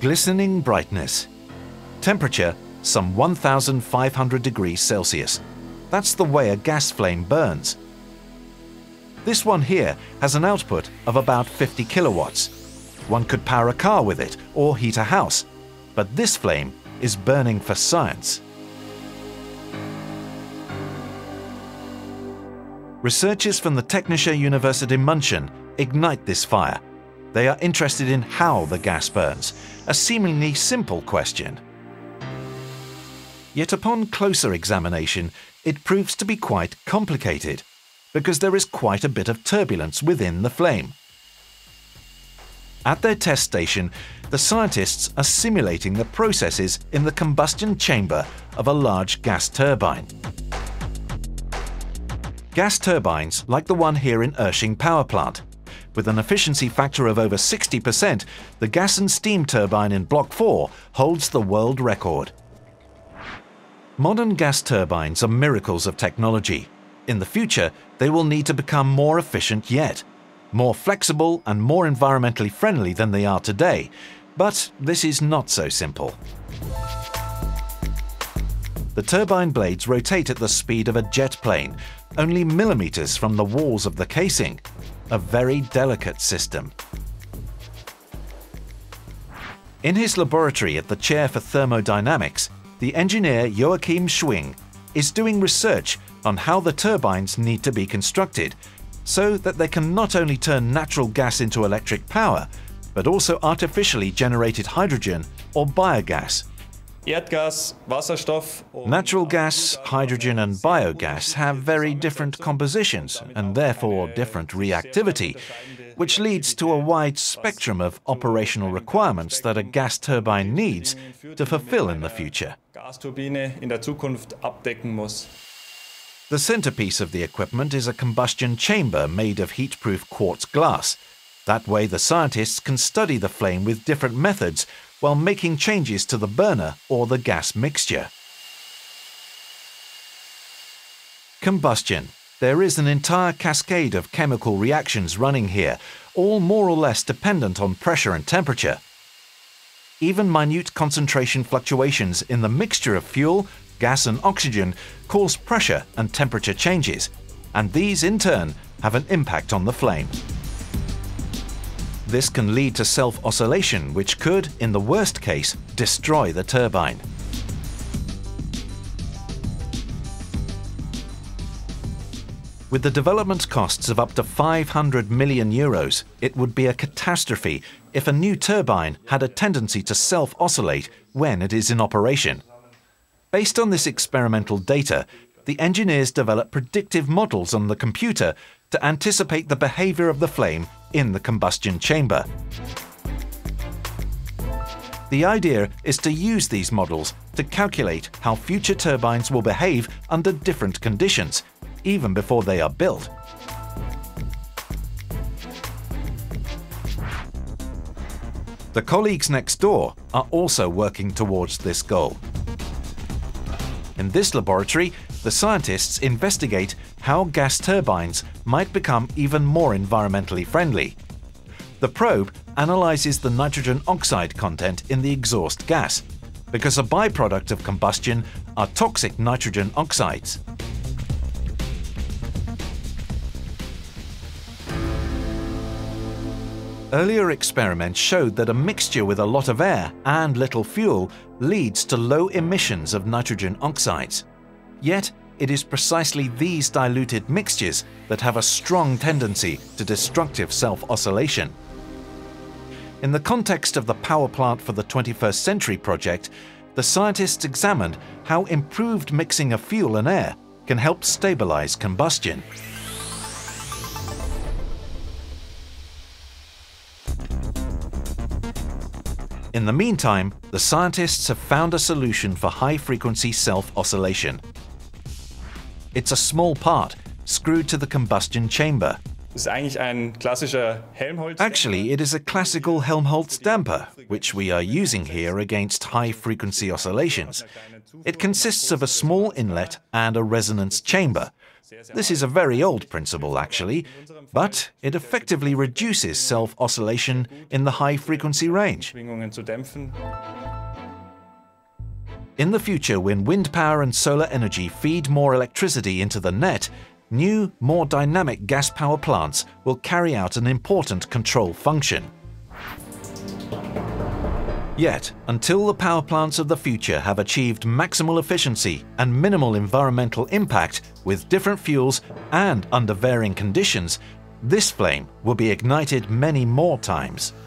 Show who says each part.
Speaker 1: Glistening brightness. Temperature, some 1,500 degrees Celsius. That's the way a gas flame burns. This one here has an output of about 50 kilowatts. One could power a car with it or heat a house, but this flame is burning for science. Researchers from the Technische Universität München ignite this fire. They are interested in how the gas burns, a seemingly simple question. Yet upon closer examination, it proves to be quite complicated, because there is quite a bit of turbulence within the flame. At their test station, the scientists are simulating the processes in the combustion chamber of a large gas turbine. Gas turbines, like the one here in Ersching power plant. With an efficiency factor of over 60%, the gas and steam turbine in Block 4 holds the world record. Modern gas turbines are miracles of technology. In the future, they will need to become more efficient yet, more flexible and more environmentally friendly than they are today. But this is not so simple. The turbine blades rotate at the speed of a jet plane, only millimeters from the walls of the casing. A very delicate system. In his laboratory at the Chair for Thermodynamics, the engineer Joachim Schwing is doing research on how the turbines need to be constructed so that they can not only turn natural gas into electric power, but also artificially generated hydrogen or biogas. Natural gas, hydrogen and biogas have very different compositions and therefore different reactivity, which leads to a wide spectrum of operational requirements that a gas turbine needs to fulfill in the future. The centerpiece of the equipment is a combustion chamber made of heat-proof quartz glass. That way the scientists can study the flame with different methods while making changes to the burner or the gas mixture. Combustion. There is an entire cascade of chemical reactions running here, all more or less dependent on pressure and temperature. Even minute concentration fluctuations in the mixture of fuel, gas and oxygen cause pressure and temperature changes, and these in turn have an impact on the flame. This can lead to self-oscillation, which could, in the worst case, destroy the turbine. With the development costs of up to 500 million euros, it would be a catastrophe if a new turbine had a tendency to self-oscillate when it is in operation. Based on this experimental data, the engineers developed predictive models on the computer to anticipate the behavior of the flame in the combustion chamber. The idea is to use these models to calculate how future turbines will behave under different conditions, even before they are built. The colleagues next door are also working towards this goal. In this laboratory, the scientists investigate how gas turbines might become even more environmentally friendly. The probe analyzes the nitrogen oxide content in the exhaust gas, because a byproduct of combustion are toxic nitrogen oxides. Earlier experiments showed that a mixture with a lot of air and little fuel leads to low emissions of nitrogen oxides. Yet, it is precisely these diluted mixtures that have a strong tendency to destructive self-oscillation. In the context of the Power Plant for the 21st Century project, the scientists examined how improved mixing of fuel and air can help stabilize combustion. In the meantime, the scientists have found a solution for high-frequency self-oscillation. It's a small part screwed to the combustion chamber. Actually, it is a classical Helmholtz damper, which we are using here against high-frequency oscillations. It consists of a small inlet and a resonance chamber, This is a very old principle, actually, but it effectively reduces self-oscillation in the high-frequency range. In the future, when wind power and solar energy feed more electricity into the net, new, more dynamic gas power plants will carry out an important control function. Yet, until the power plants of the future have achieved maximal efficiency and minimal environmental impact with different fuels and under varying conditions, this flame will be ignited many more times.